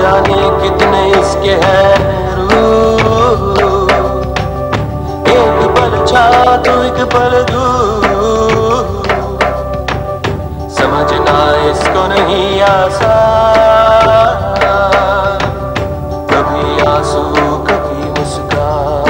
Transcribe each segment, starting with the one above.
जाने कितने इसके हैं रूप, एक पल छा तो एक पल दूर, समझना इसको नहीं आसान, कभी आंसू कभी मुस्कान।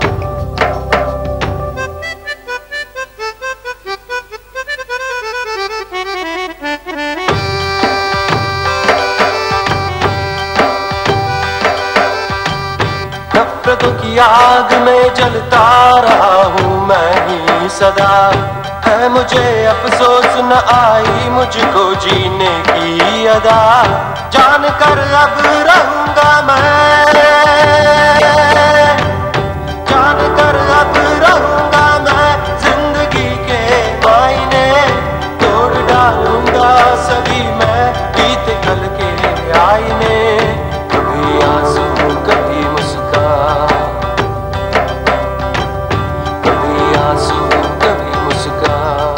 नफरतों की आग में जलता रहा हूँ मैं ही सदा, है मुझे अफसोस न आई मुझको जीने की अदा, जान कर अब रहूंगा मैं, जान कर अब रहूंगा मैं, जिंदगी के मायने तोड़ डालूंगा सभी मैं, बीते कल के आईने, कभी आंसू कभी मुस्कान, कभी आंसू कभी मुस्कान।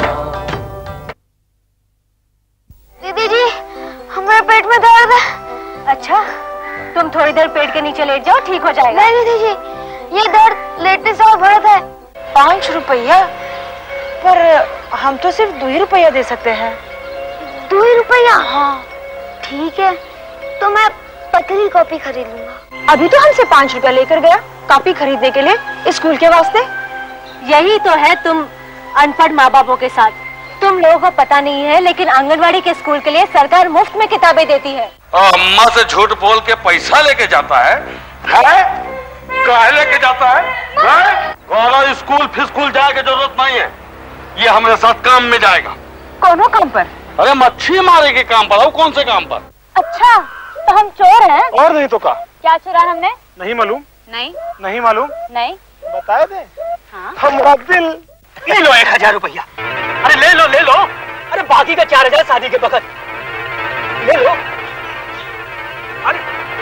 दीदी जी, हमारे पेट में दर्द है। अच्छा, तुम थोड़ी देर पेट के नीचे लेट जाओ, ठीक हो जाएगा। नहीं दीदी जी, ये दर्द लेटने से और बढ़ता है। 5 रुपया? पर हम तो सिर्फ 2 ही रुपया दे सकते हैं। 2 ही रुपया? हाँ। ठीक है, तो मैं पतली कॉपी खरीद लूंगा। अभी तो हमसे 5 रुपया लेकर गया कॉपी खरीदने के लिए स्कूल के वास्ते। यही तो है तुम अनपढ़ माँ बापों के साथ। तुम लोगों को पता नहीं है, लेकिन आंगनवाड़ी के स्कूल के लिए सरकार मुफ्त में किताबें देती है। अम्मा से झूठ बोल के पैसा लेके जाता है? काहे लेके जाता है? गौरव स्कूल फिर स्कूल जाए की जरूरत नहीं है, ये हमारे साथ काम में जाएगा। कौन काम पर? अरे मच्छी मारे के काम पर। कौन से काम पर? अच्छा, तो हम चोर हैं? और नहीं तो क्या चुरा हमने? नहीं मालूम। नहीं मालूम। नहीं बता दे। हाँ? हमारा दिल। ले लो 1000 रुपया। अरे ले लो। अरे बाकी का 4000 शादी के वक्त ले लो। अरे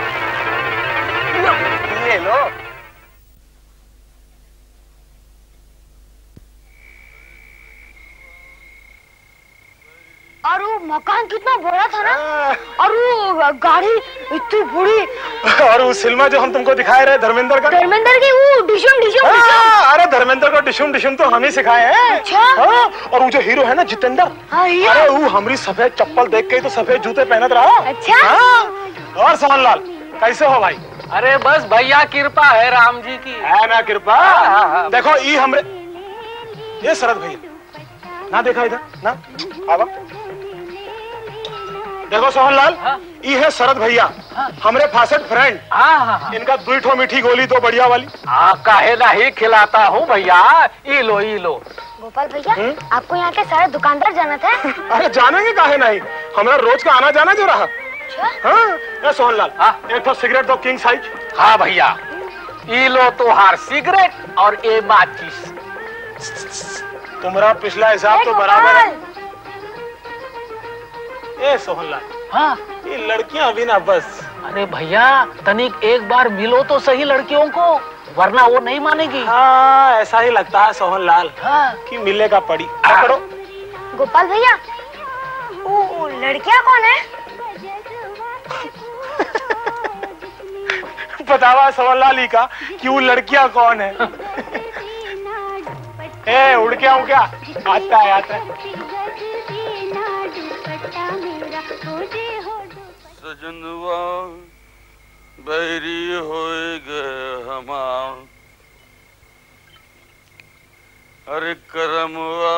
ले लो। और वो मकान कितना बड़ा था ना, और वो गाड़ी इतनी बड़ी, और वो सिनेमा जो हम तुमको दिखाए रहे धर्मेंद्र का, धर्मेंद्र की वो डिशुम। अरे धर्मेंद्र को डिशुम तो हम ही सिखाए हैं। अच्छा। और वो जो हीरो है ना जितेंद्र, अरे वो हमारी सफेद चप्पल देख के तो सफेद जूते पहनत रहा। अच्छा। और सोहनलाल कैसे हो भाई? अरे बस भैया कृपा है राम जी की। है ना कृपा? देखो ये हमरे ये शरद भैया ना, देखा इधर ना, आवा देखो सोहनलाल, ये है शरद भैया, हमरे फासेट फ्रेंड। इनका 2 मीठी गोली तो बढ़िया वाली। काहे नहीं खिलाता हूँ भैया। ई लो। गोपाल भैया, आपको यहाँ के सारे दुकानदार जाना था? अरे जानेंगे काहे नहीं, हमारा रोज का आना जाना जो रहा। हाँ सोहनलाल, एक तो सिगरेट दो किंग साइज। हाँ भैया, ई लो तुहार सिगरेट और ए माचिस। तुम्हारा पिछला हिसाब तो बराबर है। ए सोहनलाल, हाँ ये लड़कियां अभी ना बस। अरे भैया तनिक एक बार मिलो तो सही लड़कियों को, वरना वो नहीं मानेगी। हाँ ऐसा ही लगता है सोहनलाल, कि मिलेगा पड़ी। पकड़ो। गोपाल भैया, वो लड़कियां कौन है? बतावा सोहनलाल ही का कि वो लड़कियां कौन है। ए उड़ के आऊं क्या? आता है। सजनवा बैरी हो गए हमार, अरे करमवा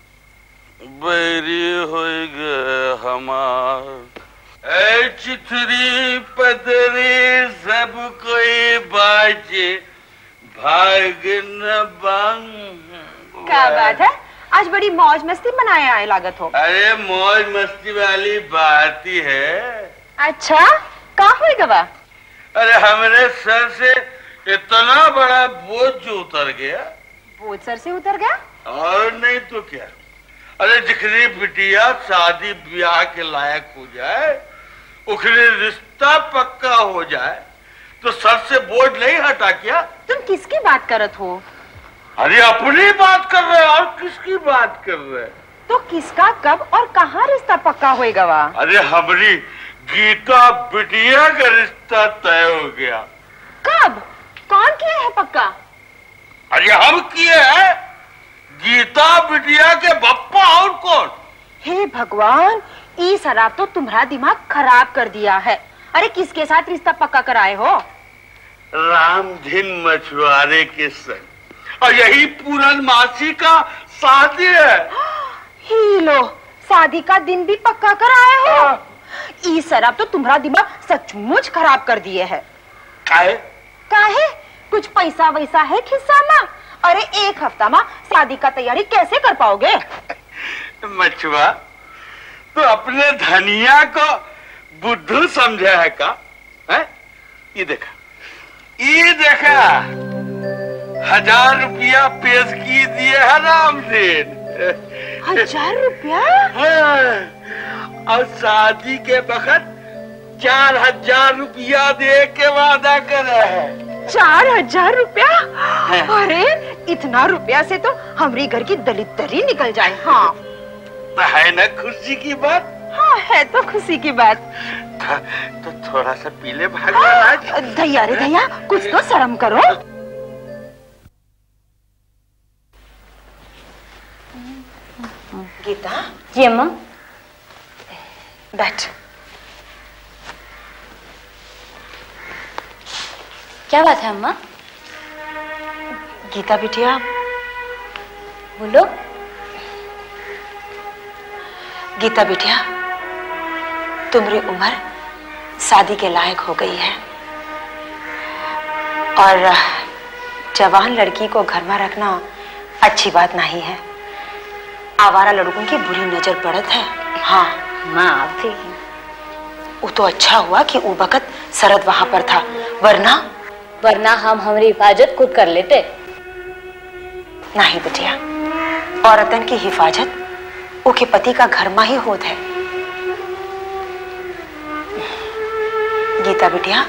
बैरी हो गए हमार, ऐ चिथरी पदरी सब कोई बाजे भाग न बंग। क्या बात है, आज बड़ी मौज मस्ती मनाए आए लागत हो। अरे मौज मस्ती वाली बात ही है। अच्छा, कहाँ हुई गवा? अरे हमारे सर से इतना बड़ा बोझ जो उतर गया। बोझ सर से उतर गया? और नहीं तो क्या। अरे जिखरी बिटिया शादी ब्याह के लायक हो जाए, उखरी रिश्ता पक्का हो जाए, तो सर से बोझ नहीं हटा क्या? तुम किसकी बात करत हो? अरे अपनी बात कर रहे और किसकी बात कर रहे? तो किसका कब और कहाँ रिश्ता पक्का होएगा? अरे हमारी गीता बिटिया का रिश्ता तय हो गया। कब? कौन किया है पक्का? अरे हम किए हैं, गीता बिटिया के बप्पा और कौन। हे भगवान, ये शराब तो तुम्हारा दिमाग खराब कर दिया है। अरे किसके साथ रिश्ता पक्का कराए हो? रामधीन मछुआरे के संग, और यही पूरनमासी का शादी है। ही लो, शादी का दिन भी पक्का कराए हो। ये शराब तो तुम्हारा दिमाग सचमुच खराब कर दिए है। काहे? काहे? कुछ पैसा वैसा है खिस्सा में? अरे एक हफ्ता में शादी का तैयारी कैसे कर पाओगे? मछुआ तो अपने धनिया को बुद्धू समझा है का? है? ये देखा 1000 रुपया पेश की दिए है रामधीन। 1000 रुपया? और शादी के वक्त 4000 रुपया दे के वादा करे है। 4000 रुपया? अरे इतना रुपया से तो हमारी घर की दलितरी निकल जाए। हाँ तो है ना खुशी की बात? हाँ है तो खुशी की बात। तो थोड़ा सा पीले भाग। भैया रे भैया, कुछ तो शर्म करो। गीता। जी अम्मा। बैठ। क्या बात है अम्मा? गीता बिटिया, बोलो। गीता बिटिया, तुम्हारी उम्र शादी के लायक हो गई है और जवान लड़की को घर में रखना अच्छी बात नहीं है। आवारा लड़कों की बुरी नजर पड़त है। हाँ माँ आप थी। वो तो अच्छा हुआ कि वो वक्त शरद वहां पर था, वरना हम हमारी हिफाजत खुद कर लेते। नहीं बिटिया, औरतन की हिफाजत उनके पति का घर में ही होत है। गीता बिटिया,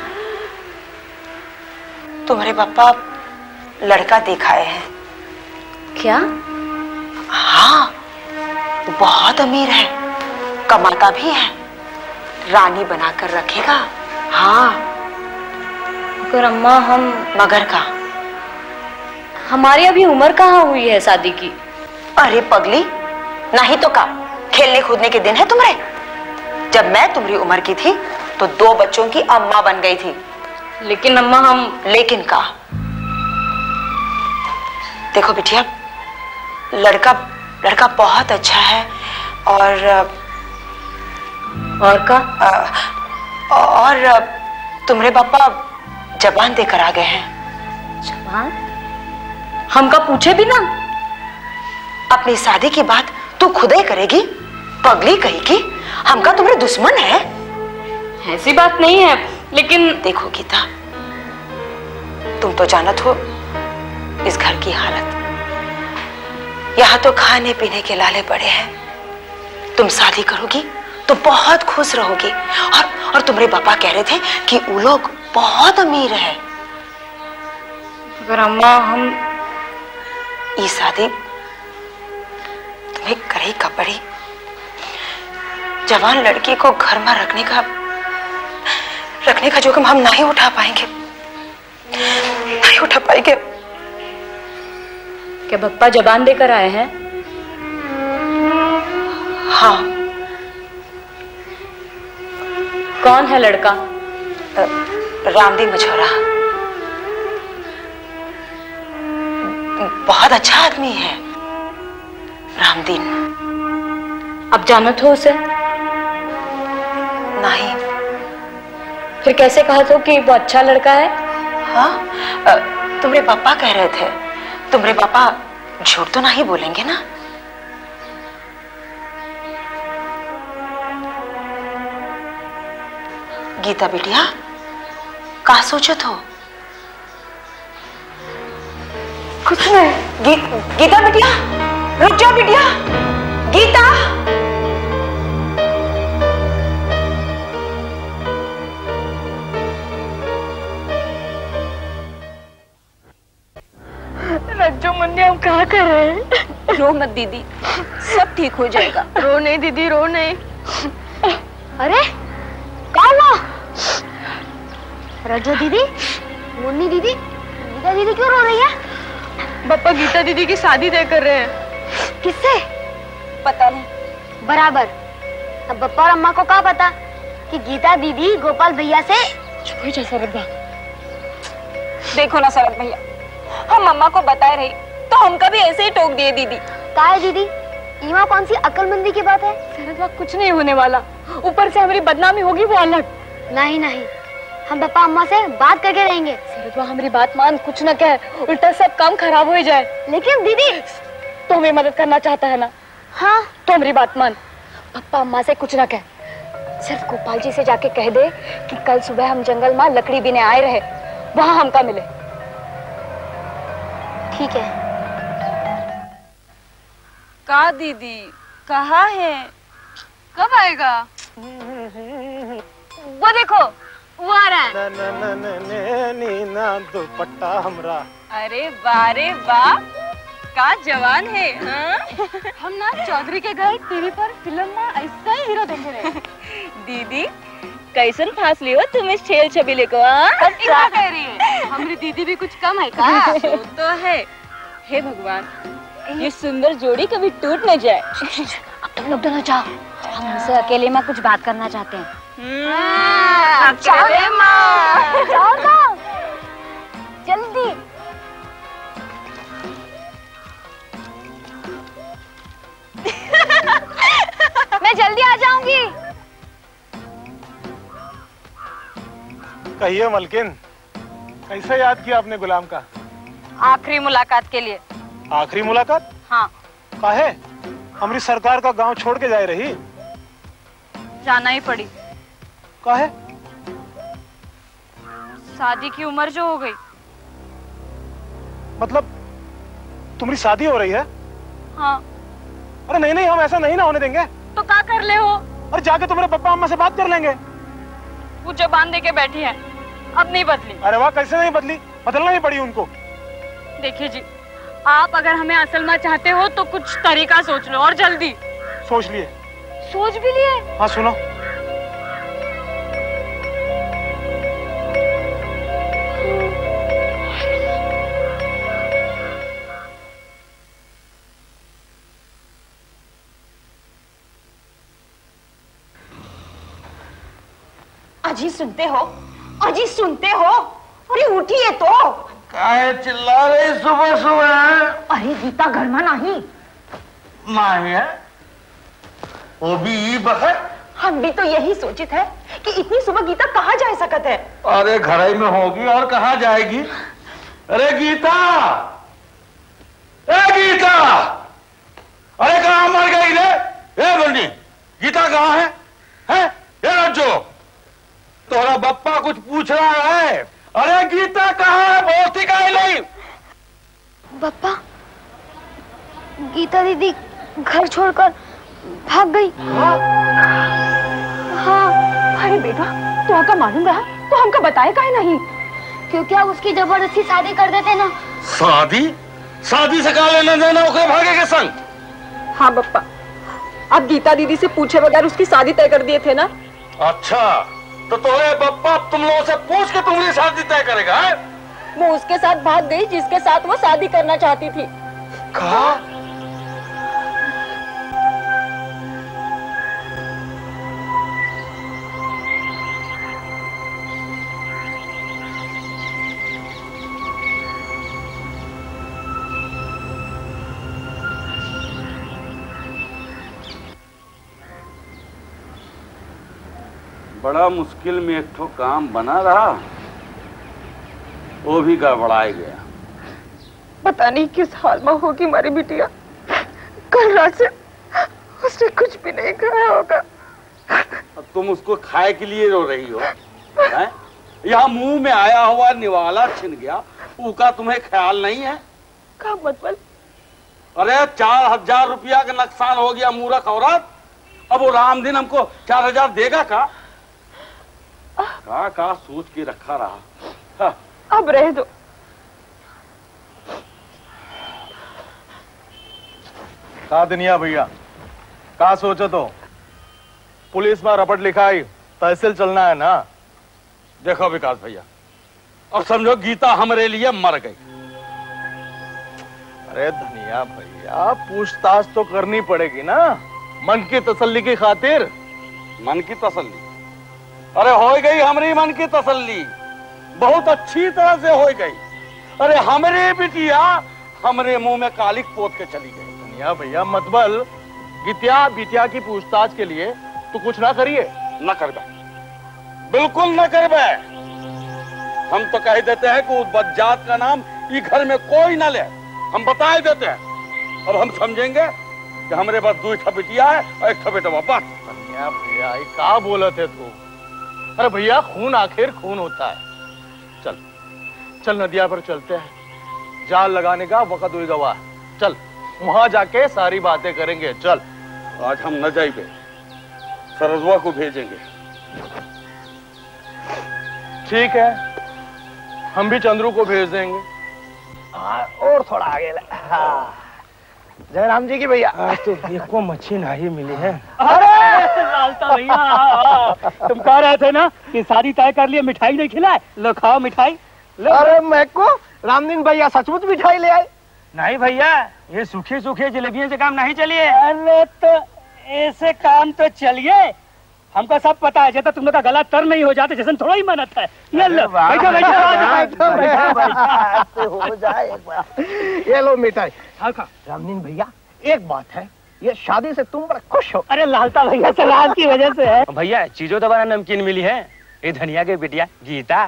तुम्हारे पापा लड़का दिखाए हैं। क्या? हाँ, बहुत अमीर है, कमाता भी है, रानी बनाकर रखेगा। हाँ मगर अम्मा मगर का? हमारी अभी उम्र कहाँ हुई है शादी की? अरे पगली, नहीं तो का खेलने कूदने के दिन है तुम्हारे? जब मैं तुम्हारी उम्र की थी तो 2 बच्चों की अम्मा बन गई थी। लेकिन अम्मा लेकिन का? देखो बिटिया, लड़का बहुत अच्छा है और तुम्हारे पापा जबान देकर आ गए हैं। जबान? हमका पूछे भी ना? अपनी शादी की बात तू खुद ही करेगी? पगली कहेगी हमका तुम्हारे दुश्मन है? ऐसी बात नहीं है, लेकिन देखो गीता, तुम तो जानत हो इस घर की हालत। यहाँ तो खाने पीने के लाले पड़े हैं। तुम शादी करोगी तो बहुत खुश रहोगी। और तुम्हारे पापा कह रहे थे कि वो लोग बहुत अमीर है। अगर अम्मा ये शादी तुम्हें करे का पड़ी। जवान लड़की को घर में रखने का जोखिम हम नहीं उठा पाएंगे। क्या पप्पा जबान देकर आए हैं? हाँ। कौन है लड़का? रामधीन मछुआरा। बहुत अच्छा आदमी है रामधीन। अब जानत हो उसे? नहीं। फिर कैसे कहा तो कि वो अच्छा लड़का है? हाँ, तुम्हारे पापा कह रहे थे। तुम्हारे पापा झूठ तो नहीं बोलेंगे ना? गीता बिटिया, क्या सोचत हो? कुछ नहीं। गीता बिटिया, रुक जाओ बिटिया। गीता, रज्जो मुन्ने, हम कहाँ कर रहे हैं? रो मत दीदी, सब ठीक हो जाएगा। रो नहीं दीदी, रो नहीं। अरे रजो दीदी, मुन्नी दीदी, गीता दीदी क्यों रो रही है? पापा गीता दीदी की शादी तय कर रहे हैं। किससे? पता नहीं। बराबर। अब पप्पा और अम्मा को क्या पता कि गीता दीदी गोपाल भैया से। चुप हो जा शरद बा। देखो ना शरद भैया, हम मम्मा को बताए रही तो हमका भी ऐसे ही टोक दिए दीदी। क्या है दीदी, ईमा कौन सी अक्लमंदी की बात है? शरद बा कुछ नहीं होने वाला, ऊपर से हमारी बदनामी होगी वो अलग। नहीं नहीं, हम पापा अम्मा से बात करके रहेंगे। शरद बा हमारी बात मान, कुछ न कह, उल्टा सब काम खराब हो जाए। लेकिन दीदी तो हमें मदद करना चाहता है ना? हाँ तो हमारी बात मान, पापा अम्मा से कुछ ना कह, सिर्फ गोपाल जी से जाके कह दे कि कल सुबह हम जंगल में लकड़ी बीने आए रहे, वहां हमका मिले। ठीक है। का दीदी कहाँ है? कब आएगा? वो देखो वो आ रहा है। नीना दुपट्टा हमरा। अरे वाह रे वाह, का जवान है। हाँ? हम ना चौधरी के घर टीवी पर फिल्म में ऐसा ही हीरो देखे रहे। दीदी कैसन फांस लियो तुम इस छेल छबीले को? क्या कह रही है? हमारी दीदी भी कुछ कम है का? वो तो है। हे भगवान, ये सुंदर जोड़ी कभी टूट न जाए। अब तुम लोग दोनों जाओ, हम उनसे अकेले में कुछ बात करना चाहते हैं। अकेले माँ। जाओ ना, जल्दी। मैं जल्दी आ जाऊंगी। कहिए मलकिन, कैसे याद किया आपने गुलाम का? आखिरी मुलाकात के लिए। आखिरी मुलाकात? हाँ। काहे? हमारी सरकार का गांव छोड़ के जाए रही? जाना ही पड़ी। काहे? शादी की उम्र जो हो गई। मतलब तुम्हारी शादी हो रही है? हाँ। अरे नहीं नहीं, हम ऐसा नहीं ना होने देंगे। तो क्या कर ले हो? अरे जाके तुम्हारे पापा अम्मा से बात कर लेंगे। वो जबान दे के बैठी है, अब नहीं बदली। अरे वाह, कैसे नहीं बदली? बदलना ही पड़ी उनको। देखिए जी, आप अगर हमें असल में चाहते हो तो कुछ तरीका सोच लो, और जल्दी। सोच लिए? सोच भी लिए? हाँ सुनो। अजी सुनते हो? अजी सुनते हो? अरे उठिए तो। काहे चिल्ला रही सुबह सुबह? अरे गीता घर में नहीं। नहीं है? वो भी ई बखत? हम भी तो यही सोचे थे कि इतनी सुबह गीता कहाँ जा सकत है। अरे घर ही में होगी और कहाँ जाएगी? अरे गीता, ए गीता, अरे कहाँ मर गई रे? ए बन्नी, गीता कहाँ है? हैं? ये रज्जो, तोरा बप्पा कुछ पूछ रहा है। अरे गीता कहाँ है? बोलती काहे नहीं? बप्पा, गीता दीदी घर छोड़कर भाग गई। हाँ। अरे बेटा, तो आपका मालूम रहा तो हमको बताए काहे नहीं? क्योंकि आप उसकी जबरदस्ती शादी कर देते ना। शादी? शादी से कहा लेना देना ओके भागे के संग? हाँ बप्पा, आप गीता दीदी से पूछे बगैर उसकी शादी तय कर दिए थे ना। अच्छा, तो तोरे बप्पा तुम लोगों से पूछ के तुम्हारी शादी तय करेगा है? वो उसके साथ भाग गई जिसके साथ वो शादी करना चाहती थी। कहा? बड़ा मुश्किल में एक ठो काम बना रहा, वो भी गड़बड़ाया गया। पता नहीं किस हाल में होगी हमारी बिटिया। कल रात से उसने कुछ भी नहीं खाया होगा। अब तुम उसको खाए के लिए रो रही हो? हैं? यहाँ मुंह में आया हुआ निवाला छिन गया, उसका तुम्हें ख्याल नहीं है? क्या मतलब? अरे 4000 रुपया का नुकसान हो गया मूर्ख औरत। अब वो राम दिन हमको 4000 देगा का? का सोच के रखा रहा। हाँ। अब रह दो। का दुनिया भैया, का सोचो तो? पुलिस में रपट लिखाई, तहसील चलना है ना? देखो विकास भैया, और समझो गीता हमारे लिए मर गई। अरे धनिया भैया, पूछताछ तो करनी पड़ेगी ना, मन की तसल्ली की खातिर। मन की तसल्ली? अरे हो गई हमारी मन की तसल्ली, बहुत अच्छी तरह से हो गई। अरे हमारे बिटिया हमारे मुंह में कालिक पोत के चली गई। धनिया भैया मतबल गीतिया बिटिया की पूछताछ के लिए तो कुछ ना करिए। न करबे, बिल्कुल न करबे। हम तो कह देते हैं कि उस बदजात का नाम इस घर में कोई ना ले, हम बता देते हैं। अब हम समझेंगे कि हमारे पास 2 बिटिया है और 1 बेटा। बस धनिया भैया, ये क्या बोला थे तू? अरे भैया, खून आखिर खून होता है। चल चल नदिया पर चलते हैं, जाल लगाने का वक्त हुई गवा। चल वहां जाके सारी बातें करेंगे। चल। आज हम न जाएंगे, सरजवा को भेजेंगे। ठीक है, हम भी चंद्रू को भेज देंगे। और थोड़ा आगे जयराम जी की भैया, तो देखो मच्छी नहीं मिली है। अरे लालता भैया, तुम कह रहे थे ना कि शादी तय कर लिए, मिठाई नहीं खिलाए? लो खाओ मिठाई। अरे मैं को रामदीन भैया सचमुच मिठाई ले आए? नहीं भैया, ये सूखे सूखे जलेबियों से काम नहीं चलिए। अरे तो ऐसे काम तो चलिए, हमको सब पता है। जैसा तुम लोग का गला तर नहीं हो जाता, जैसे थोड़ा ही मेहनत है। ये लो बैठो बैठो हो जाए एक बार। ये लो मिठाई। रामदीन भैया, एक बात है, ये शादी से तुम बड़ा खुश हो? अरे लालता भैया सलाद की वजह से है भैया। चीजों तो बड़ा नमकीन मिली है। ये धनिया के बिटिया गीता।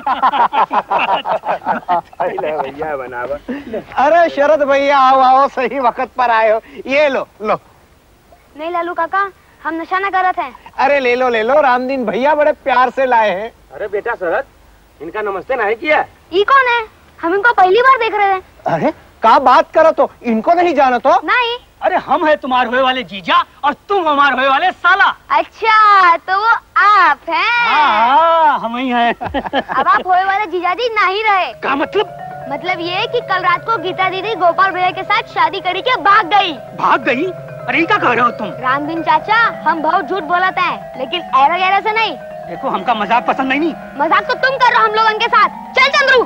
भैया बनावा। अरे शरद भैया, आओ आओ, सही वक्त पर आए हो। ये लो लो। नहीं लालू काका, हम नशा न कर रहे थे। अरे ले लो ले लो, रामदीन भैया बड़े प्यार से लाए हैं। अरे बेटा शरद, इनका नमस्ते नहीं किया? ये कौन है? हम इनको पहली बार देख रहे थे। अरे क्या बात करो, तो इनको नहीं जाना? तो नहीं। अरे हम है तुम्हारे होए वाले जीजा और तुम हमारे होए वाले साला। अच्छा, तो वो आप हैं? हाँ, हम ही हैं। अब आप होए वाले जीजाजी नहीं रहे। क्या मतलब? मतलब ये कि कल रात को गीता दीदी गोपाल भैया के साथ शादी करी के भाग गई। भाग गई? अरे क्या कह रहे हो तुम? रामदीन चाचा, हम बहुत झूठ बोलते हैं, लेकिन ऐरा गैरा से नहीं। देखो, हमका मजाक पसंद नहीं। मजाक तो तुम कर रहे हो हम लोगों के साथ। चल चंद्रू।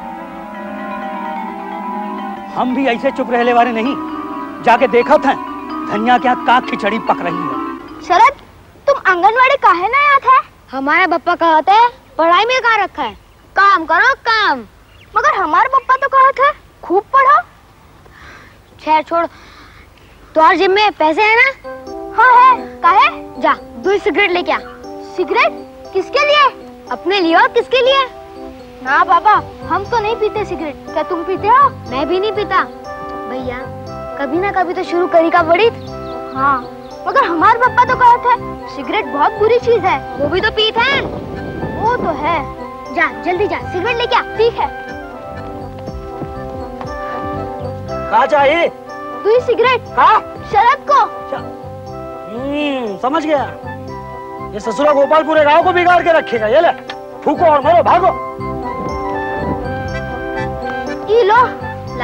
हम भी ऐसे चुप रहने वाले नहीं। जाके देखा था धनिया क्या का खिचड़ी पक रही है। शरद, तुम आंगनवाड़ी काहे ना आते है? हमारे पप्पा कहते हैं पढ़ाई में कहाँ रखा है, काम करो काम। मगर हमारे पप्पा तो कहते हैं खूब पढ़ो। खैर छोड़, तुम्हारे जिम में पैसे है ना? हाँ है। काहे? जा 2 सिगरेट लेके आ। सिगरेट? किसके लिए? अपने लिए और किसके लिए? ना पापा, हम तो नहीं पीते सिगरेट। क्या तुम पीते हो? मैं भी नहीं पीता। भैया, कभी ना कभी तो शुरू करी का बड़ी। हाँ, मगर हमारे पापा तो कहते हैं सिगरेट बहुत बुरी चीज है। वो भी तो पीते हैं। वो तो है। जा जल्दी जा, सिगरेट लेके आ। ठीक है। कहाँ चाहिए? 2 सिगरेट। कहाँ? शरद को। समझ गया। ये ससुरा गोपाल पूरे गांव को बिगाड़ के रखेगा। ये ले, फूको और मरो, भागो। ये लो, ला।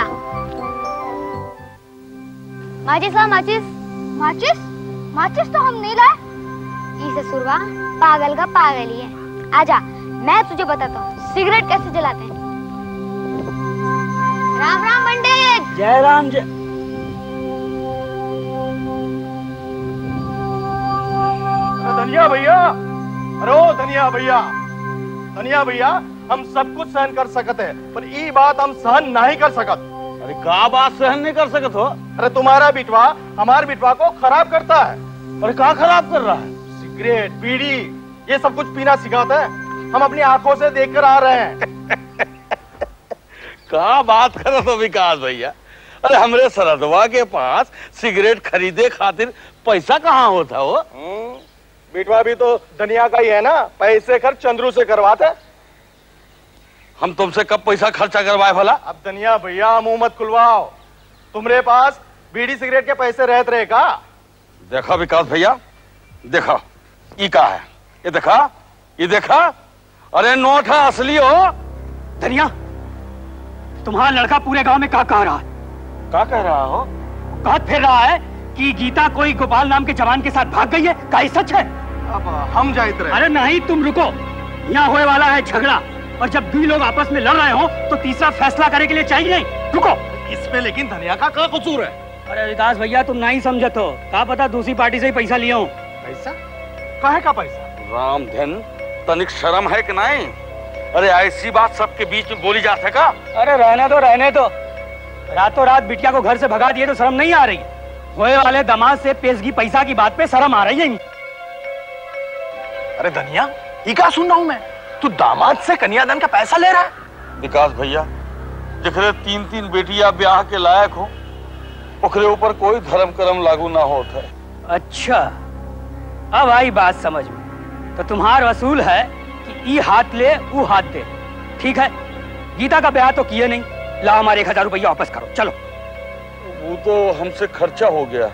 माचिस ला, माचिस। माचिस? माचिस तो हम नहीं लाए। ये ससुरवा पागल का पागल ही है। आजा, मैं तुझे बताता हूँ सिगरेट कैसे जलाते हैं। राम राम पंडित। जय राम जय। धनिया भैया, अरे ओ धनिया भैया, धनिया भैया, हम सब कुछ सहन कर सकते हैं, पर ये बात हम सहन नहीं कर सकत। अरे क्या बात सहन नहीं कर सकत हो? अरे तुम्हारा बिटवा हमारे बिटवा को खराब करता है। अरे क्या खराब कर रहा है? सिगरेट, बीड़ी, ये सब कुछ पीना सिखाता है। हम अपनी आंखों से देखकर आ रहे हैं। क्या बात कर रहे हो विकास भैया? अरे हमरे सरदवा के पास सिगरेट खरीदे खातिर पैसा कहाँ होता हो? बिटवा भी तो दुनिया का ही है ना, पैसे खर्च चंद्रू से करवाते। हम तुमसे कब पैसा खर्चा करवाए भला? अब दुनिया भैया मुंह मत खुलवाओ। तुम्हारे पास बीड़ी सिगरेट के पैसे रहते रहे का? देखा विकास भैया, देखा ये क्या है? ये देखा, ये देखा। अरे नोट है, असली हो। धनिया, तुम्हारा लड़का पूरे गांव में क्या कह रहा है? क्या कह रहा हो? कह फिर रहा है कि गीता कोई गोपाल नाम के जवान के साथ भाग गई है। क्या ये सच है? अब हम जाते रहे। अरे नहीं, तुम रुको। यहाँ होने वाला है झगड़ा। और जब भी लोग आपस में लड़ रहे हो तो तीसरा फैसला करने के लिए चाहिए नहीं। रुको, इसमें लेकिन धनिया का क्या कसूर है? अरे विकास भैया तुम नहीं समझत हो, क्या पता दूसरी पार्टी से ही पैसा लिया हूँ। पैसा? काहे का पैसा? रामधन, तनिक शर्म है कि नहीं? अरे ऐसी बात सबके बीच में बोली जा सका? अरे रहने दो। रातों रात बिटिया को घर से भगा दिए तो शर्म नहीं आ रही? होए वाले दामाद से पेशगी पैसा की बात पे शर्म आ रही है? अरे धनिया, ये क्या सुन रहा हूं मैं? तू दामाद से कन्यादान का पैसा ले रहा है? विकास भैया, जिखरे 3-3 बेटियां ब्याह के लायक हो, ओकरे ऊपर कोई धर्म कर्म लागू ना होता है। अच्छा, अब आई बात समझ में। तो तुम्हार वसूल है कि ई हाथ ले वो हाथ दे। ठीक है, गीता का ब्याह तो किए नहीं, ला हमारे 1000 रुपया वापस करो। चलो। वो तो हमसे खर्चा हो गया।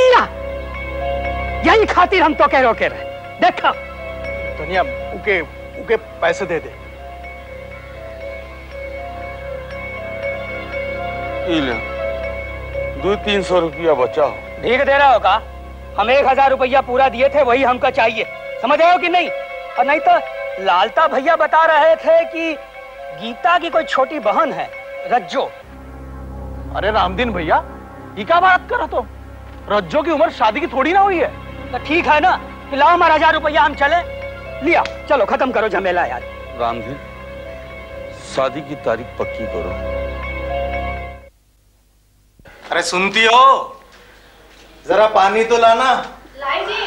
यही खातिर हम तो कह रोके रहे। देखा धनिया, उके पैसे दे दे। ले 200-300 रुपया बचा हो। भीख दे रहा होगा? हम 1000 रुपया पूरा दिए थे, वही हमको चाहिए। समझ रहे हो कि नहीं? और नहीं तो लालता भैया बता रहे थे कि गीता की कोई छोटी बहन है, रज्जो। अरे रामदीन भैया, ये क्या बात कर रहा तो? रज्जो की उम्र शादी की थोड़ी ना हुई है। तो ठीक है ना, लाओ हमारा 1000 रुपया, हम चले। लिया, चलो खत्म करो झमेला यार। रामधन, शादी की तारीख पक्की करो। अरे सुनती हो? जरा पानी तो लाना। लाई जी।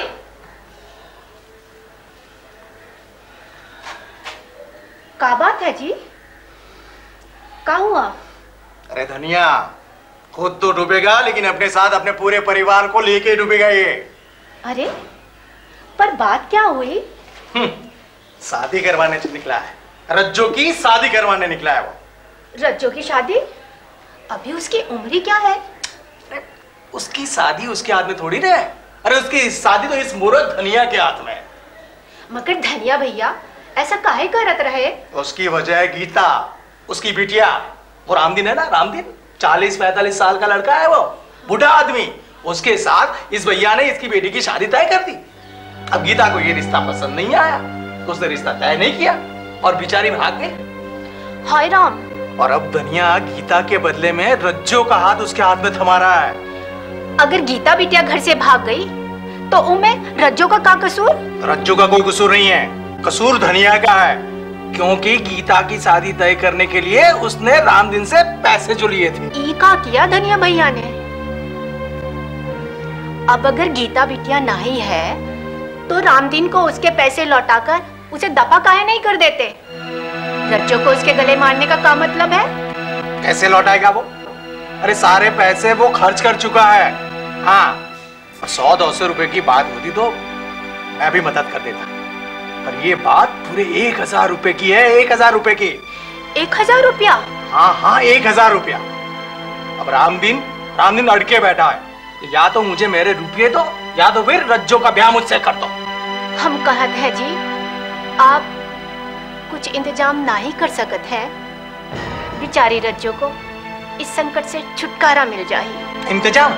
क्या बात है जी? क्या हुआ? अरे धनिया, खुद तो डूबेगा लेकिन अपने साथ अपने पूरे परिवार को लेके डूबेगा ये। अरे पर बात क्या हुई? शादी करवाने निकला है, रज्जो की शादी करवाने निकला है वो। रज्जो की शादी? अभी उसकी उम्र क्या है? उसकी शादी उसके हाथ में थोड़ी ना है। अरे उसकी शादी तो इस मूर्ख धनिया के हाथ में है। मगर धनिया भैया ऐसा काहे करत रहे? उसकी वजह है गीता, उसकी बिटिया। वो रामदीन है ना, रामदीन 40-45 साल का लड़का है, वो बूढ़ा आदमी। उसके साथ इस भैया ने इसकी बेटी की शादी तय कर दी। अब गीता को ये रिश्ता पसंद नहीं आया तो उसने रिश्ता तय नहीं किया और बेचारी भाग गई। हाय राम। और अब धनिया गीता के बदले में रज्जो का हाथ उसके हाथ में थमा रहा है। अगर गीता बिटिया घर से भाग गई तो उनमें रज्जो का क्या कसूर? रज्जो का कोई कसूर नहीं है, कसूर धनिया का है। क्योंकि गीता की शादी तय करने के लिए उसने रामदीन से पैसे जो लिए थे। ई का किया धनिया भैया ने? अब अगर गीता बिटिया नहीं है तो रामदीन को उसके पैसे लौटाकर उसे दफा काहे नहीं कर देते? रज्जो को उसके गले मारने का क्या मतलब है? कैसे लौटाएगा वो? अरे सारे पैसे वो खर्च कर चुका है। हाँ, 100-200 रुपए की बात होती तो मैं भी मदद कर देता, पर ये बात पूरे 1000 रुपए की है। 1000 रुपए की। 1000 रुपया? हाँ, 1000 रुपया। अब रामदीन अड़के बैठा है, या तो मुझे मेरे रुपये दो या तो फिर रज्जो का ब्याह मुझसे कर दो। हम कहत है जी, आप कुछ इंतजाम ना ही कर सकत है? बेचारी रज्जो को इस संकट से छुटकारा मिल जाए।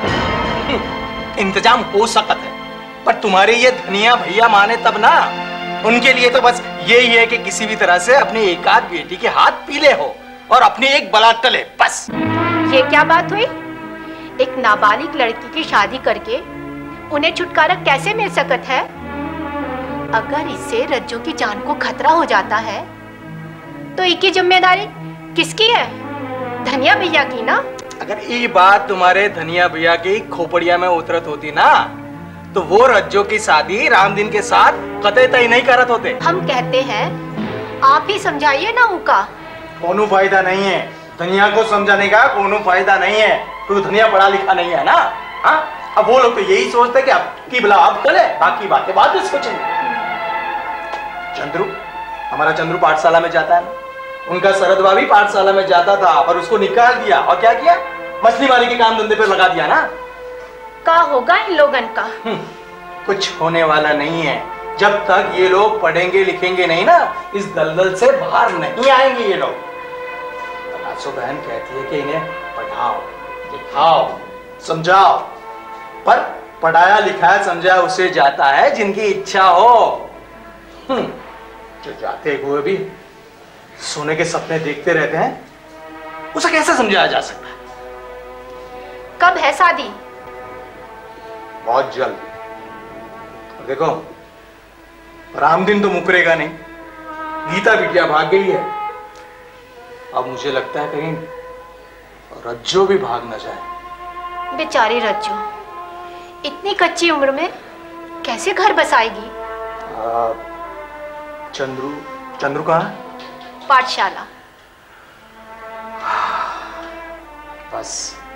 इंतजाम हो सकता है, पर तुम्हारे ये धनिया भैया माने तब ना। उनके लिए तो बस यही है कि किसी भी तरह से अपनी एकाध बेटी के हाथ पीले हो और अपनी एक बलात् टले, बस। ये क्या बात हुई? एक नाबालिग लड़की की शादी करके उन्हें छुटकारा कैसे मिल सकत है? अगर इससे रज्जो की जान को खतरा हो जाता है तो इसकी जिम्मेदारी किसकी है? धनिया भैया की ना। अगर ये बात तुम्हारे धनिया भैया की खोपड़िया में उतरत होती ना तो वो रज्जो की शादी रामदीन के साथ कतई तय नहीं करत होते। हम कहते हैं आप ही समझाइए ना उनका। कोनो फायदा नहीं है, धनिया को समझाने का कोनो फायदा नहीं है। तो धनिया पढ़ा लिखा नहीं है ना। हाँ, अब वो लोग तो यही सोचते कि अब की भला अब करे, बाकी बातें बाद में सोचेंगे। हमारा चंद्रू पाठशाला में जाता है ना, उनका शरदवा भी पाठशाला में जाता था, पर उसको निकाल दिया और क्या किया? मछली मारी के काम धंधे पे लगा दिया ना। क्या होगा इन लोगन का? कुछ होने वाला नहीं है। जब तक ये लोग पढ़ेंगे लिखेंगे नहीं ना, इस दलदल से बाहर नहीं आएंगे ये लोग। तलाशो बहन कहती है कि इन्हें पढ़ाओ लिखाओ समझाओ, पर पढ़ाया लिखाया समझाया उसे जाता है जिनकी इच्छा हो। जो जाते हुए भी सोने के सपने देखते रहते हैं, उसे कैसे समझाया जा सकता है? कब है शादी? बहुत जल्द। और देखो, रामदीन तो मुकरेगा नहीं, गीता बिटिया भाग गई है। अब मुझे लगता है कहीं रज्जो भी भाग न जाए। बेचारी रज्जो इतनी कच्ची उम्र में कैसे घर बसाएगी? चंद्रू कहाँ है? पाठशाला। बस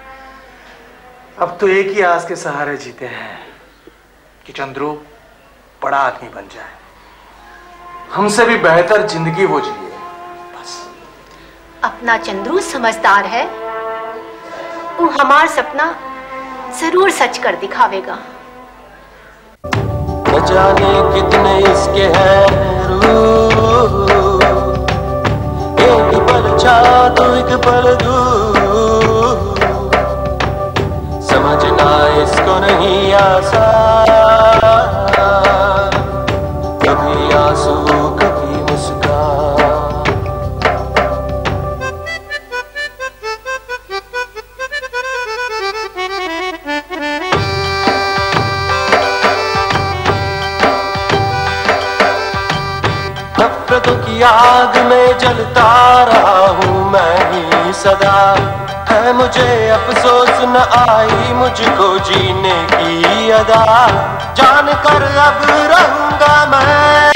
अब तो एक ही आस के सहारे जीते हैं कि चंद्रू बड़ा आदमी बन जाए, हमसे भी बेहतर जिंदगी वो जिए। बस अपना चंद्रू समझदार है, वो हमारा सपना जरूर सच कर दिखावेगा। न जाने कितने इसके हैं रूप, एक पल चाह तो एक पल दूर, समझना इसको नहीं आसान, कभी आंसू कभी मुस्कान। नफरतों की आग में जलता रहा हूँ मैं ही सदा, है मुझे अफसोस न आई मुझको जीने की अदा, जान कर अब रहूंगा मैं,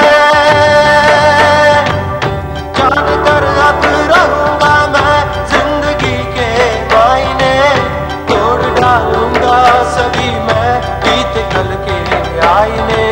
जान कर अब रहूंगा मैं, जिंदगी के मायने तोड़ डालूंगा सभी मैं, बीते कल के आईने।